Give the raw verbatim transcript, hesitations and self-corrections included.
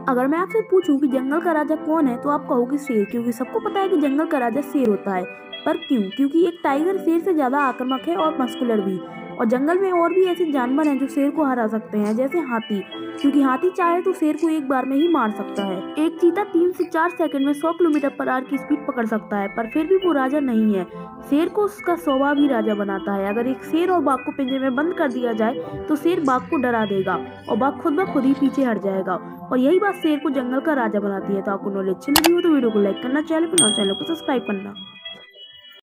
अगर मैं आपसे पूछूं कि जंगल का राजा कौन है तो आप कहोगे शेर, क्योंकि सबको पता है कि जंगल का राजा शेर होता है। पर क्यों? क्योंकि एक टाइगर शेर से ज्यादा आक्रामक है और मस्कुलर भी। और जंगल में और भी ऐसे जानवर हैं जो शेर को हरा सकते हैं, जैसे हाथी, क्योंकि हाथी चाहे तो शेर को एक बार में ही मार सकता है। एक चीता तीन से चार सेकंड में सौ किलोमीटर पर आवर की स्पीड पकड़ सकता है, पर फिर भी वो राजा नहीं है। शेर को उसका स्वभाव ही राजा बनाता है। अगर एक शेर और बाघ को पिंजरे में बंद कर दिया जाए तो शेर बाघ को डरा देगा और बाघ खुद ब खुद ही पीछे हट जाएगा। और यही बात शेर को जंगल का राजा बनाती है। तो आपको नॉलेज अच्छी लगी हो तो वीडियो को लाइक करना, चैनल पर नया चैनल को सब्सक्राइब करना।